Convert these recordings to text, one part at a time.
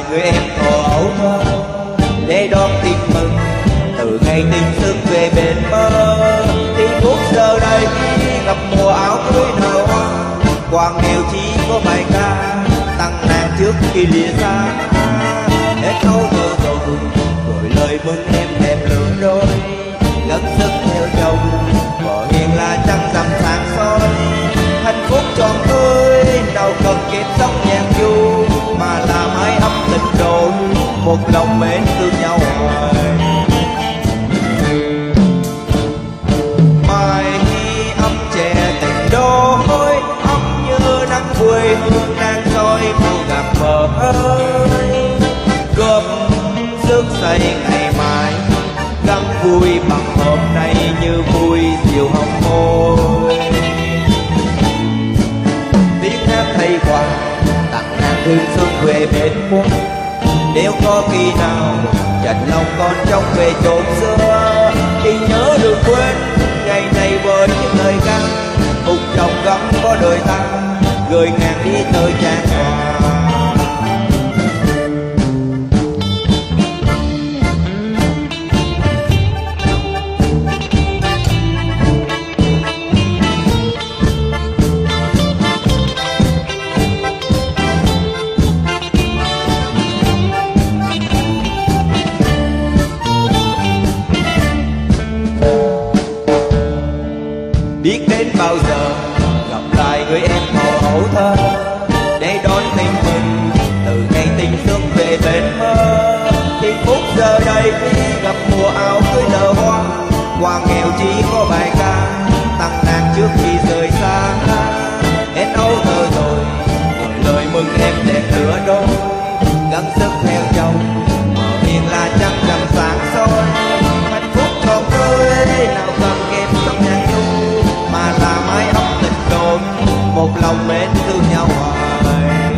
người em thò ấu thơ để đón tin mừng từ ngày tình xuân về bên mơ. Thì phút giờ đây gặp mùa áo cưới nở hoa, quàng nghèo chỉ có bài ca tặng nàng trước khi lìa xa. Hết câu thơ rồi lời mừng em đẹp lửa đôi, gắng sức theo chồng vợ hiền là trăng rằm sáng soi. Hạnh phúc tròn tươi nào cần kịp sống nhàn du, mà là mái ấm tình đôi một lòng mến thương nhau hoài. Mái ấm trẻ tình đôi ấm như nắng quê hương đang soi mùa gặp mơ ơi. Góp sức xây ngày mai gắn vui bằng hôm nay như vui diều hồng môi. Tiếng hát thay quà tặng nàng thương xuân về bên quân. Nếu có khi nào chạnh lòng con trông về chốn xưa, thì nhớ đừng quên ngày này với những lời ca cùng chồng gấm có đời ta gửi ngàn đi tới trang hòa. Biết đến bao giờ gặp lại người em màu ấu thơ để đón tình mừng từ ngày tình xuân về bên mơ. Thì phút giờ đây gặp mùa áo cưới nở hoa, quà nghèo chỉ có bài ca tặng nàng trước khi rời xa. Hết ấu thơ rồi lời mừng em đẹp lửa đôi, gắng sức theo chồng vợ hiền là trăng rằm sáng soi. Hạnh phúc tròn tươi nào cần kém sống nhàn du, mà là mái ấm tình đôi một lòng mến thương nhau hoài.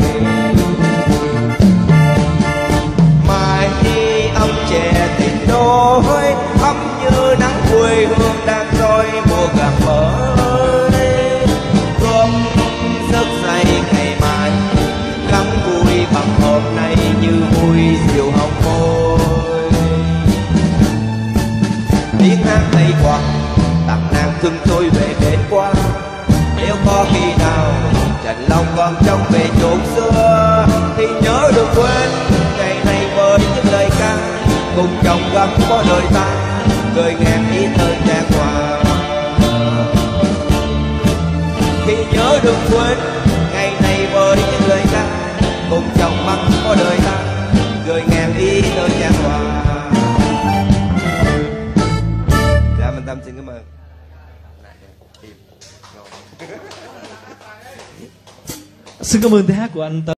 Mái ấm trẻ tình đôi ấm như nắng quê hương đang soi mùa gặp mới. Góp sức xây ngày mai gắn vui bằng hôm nay như vui diều hồng môi. Tiếng hát thay quà tặng nàng thương tôi về bên qua. Nếu có khi nào chạnh lòng còn trông về chốn xưa, thì nhớ đừng quên ngày này với những lời ca cùng chồng gấm có đời ta gửi ngàn ý thơ trang hòa. Thì nhớ đừng quên ngày này với những lời ca cùng chồng gấm có đời ta gửi ngàn ý thơ trang hòa. Dạ Minh Tâm xin cảm ơn. Xin cảm ơn tiếng hát của anh Tâm.